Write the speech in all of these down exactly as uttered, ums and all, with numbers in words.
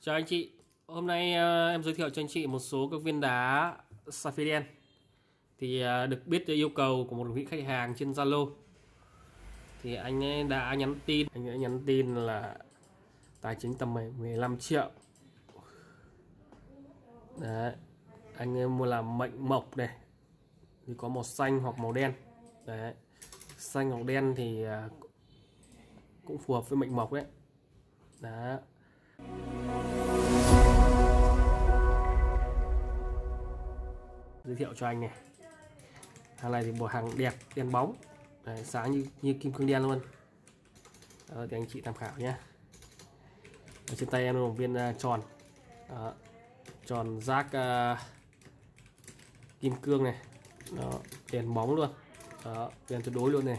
Chào anh chị, hôm nay uh, em giới thiệu cho anh chị một số các viên đá sapphire đen. Thì uh, được biết yêu cầu của một vị khách hàng trên Zalo. Thì anh ấy đã nhắn tin, anh ấy nhắn tin là tài chính tầm mười lăm triệu. Đấy, anh ấy mua làm mệnh mộc này, thì có màu xanh hoặc màu đen. Đấy, xanh hoặc đen thì uh, cũng phù hợp với mệnh mộc đấy. Đó. Giới thiệu cho anh này, hàng này thì bộ hàng đẹp, đen bóng. Đấy, sáng như như kim cương đen luôn. Đó, thì anh chị tham khảo nhé. Ở trên tay em là một viên uh, tròn. Đó, tròn rác uh, kim cương này. Đó, đèn bóng luôn. Đó, đèn tuyệt đối luôn này.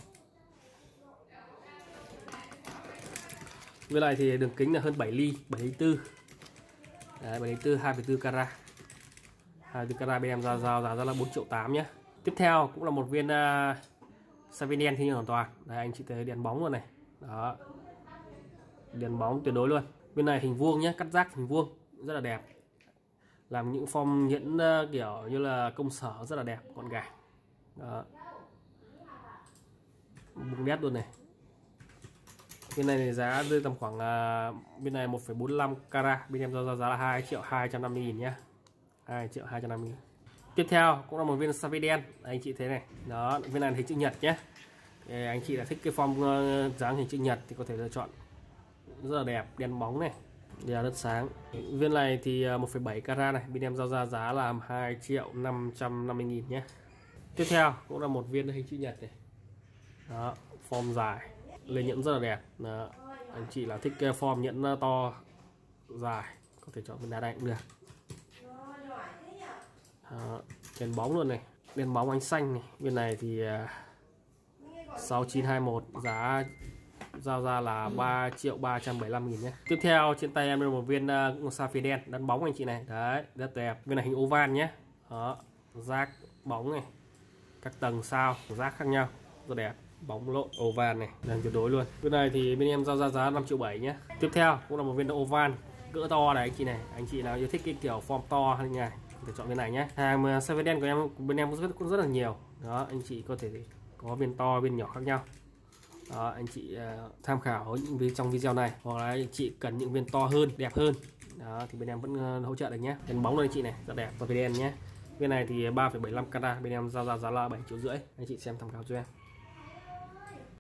Với lại thì đường kính là hơn bảy ly, bảy ly tư. Đấy, bảy ly tư, hai phẩy bốn carat. hai phẩy bốn carat bên em ra giao giá ra là bốn triệu tám nhé. Tiếp theo cũng là một viên uh, sapphire đen thiên nhiên hoàn toàn. Đây anh chị thấy đèn bóng luôn này. Đó, đèn bóng tuyệt đối luôn. Bên này hình vuông nhé, cắt rác hình vuông rất là đẹp, làm những form nhẫn uh, kiểu như là công sở rất là đẹp, gọn gàng. Đó, bung nét luôn này. Bên này thì giá rơi tầm khoảng uh, bên này một phẩy bốn lăm carat, bên em ra giá là hai triệu hai trăm năm mươi nghìn nhé. hai triệu hai trăm năm mươi nghìn. Tiếp theo cũng là một viên sapphire đen, anh chị thấy này. Đó, viên này là hình chữ nhật nhé. Để anh chị là thích cái form uh, dáng hình chữ nhật thì có thể lựa chọn, rất là đẹp, đen bóng này, đèn rất sáng. Viên này thì uh, một phẩy bảy carat này, bên em giao ra giá là hai triệu năm trăm năm mươi nghìn nhé. Tiếp theo cũng là một viên hình chữ nhật này. Đó, form dài, lên nhẫn rất là đẹp. Đó, anh chị là thích cái form nhẫn to dài có thể chọn viên đá này cũng được. Đó, đèn bóng luôn này, đèn bóng ánh xanh này. Bên này thì uh, sáu chín hai mốt, giá giao ra là ba triệu ba trăm bảy mươi lăm nghìn nhé. Tiếp theo trên tay em là một viên uh, sapphire đen đắn bóng anh chị này. Đấy, rất đẹp. Viên này hình oval nhé. Đó, rác bóng này, các tầng sao rác khác nhau, rất đẹp, bóng lộn oval này, đèn tuyệt đối luôn. Bên này thì bên em giao ra giá năm triệu bảy nhé. Tiếp theo cũng là một viên oval cỡ to này anh chị này. Anh chị nào yêu thích cái kiểu form to hay này để chọn bên này nhé. Hàng sapphire đen của em bên em cũng rất, cũng rất là nhiều. Đó, anh chị có thể có viên to viên nhỏ khác nhau. Đó, anh chị uh, tham khảo những video trong video này, hoặc là anh chị cần những viên to hơn, đẹp hơn. Đó, thì bên em vẫn uh, hỗ trợ được nhé. Đèn bóng này anh chị này, rất đẹp, sapphire đen nhé. Viên này thì ba phẩy bảy lăm carat, bên em giao ra giá là bảy triệu rưỡi. Anh chị xem tham khảo cho em.